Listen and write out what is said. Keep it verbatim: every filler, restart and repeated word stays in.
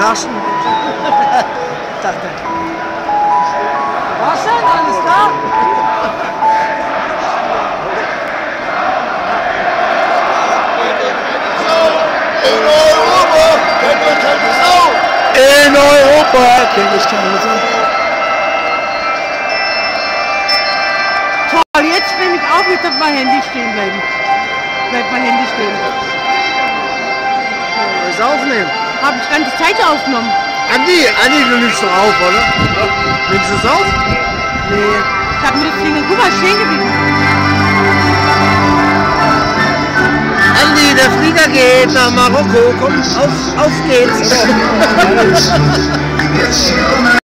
Carsten. Dachte. Was denn? Alles klar? In Europa kennt man keine Sau! In Europa kennt ich keine Sau. Toll, jetzt bin ich auch mit auf mein Handy stehen bleiben. Bleibt mein Handy stehen. Das aufnehmen. Habe ich ganze Zeit aufgenommen. Andi, Andi, du nimmst doch auf, oder? Nimmst du es auf? Nee. Ich habe mir das Ding, guck mal, stehen geblieben. Andi, der Flieger geht nach Marokko. Komm, auf, auf geht's.